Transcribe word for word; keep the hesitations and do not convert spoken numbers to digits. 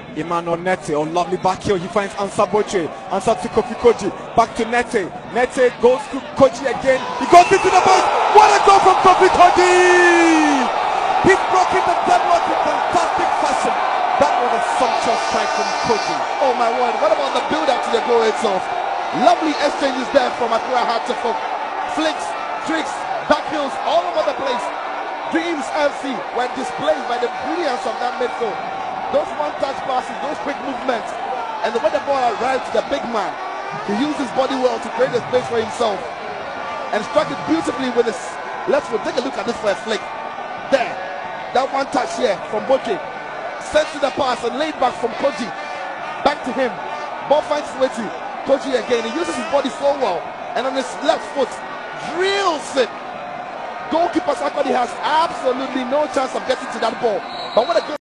Emmanuel Nete on lovely back heel. He finds Ansah Boche. Ansah to Kofi Koji. Back to Nete. Nete goes to Koji again. He goes into the box. What a goal from Kofi Koji! He's broken the deadlock in fantastic fashion. That was a sumptuous strike from Koji. Oh my word, what about the build up to the goal itself? Lovely exchanges there from Accra Hearts of Oak. Flicks, tricks, back heels all over the place. Dreams F C were displayed by the brilliance of that midfield. Those one-touch passes, those quick movements, and when the ball arrived to the big man, he used his body well to create a space for himself and struck it beautifully with his left foot. Take a look at this for a flick. There, that one touch here from Boche, sent to the pass and laid back from Koji. Back to him. Ball finds his way to Koji again. He uses his body so well, and on his left foot, drills it. Goalkeeper Sarkodie has absolutely no chance of getting to that ball. But what a good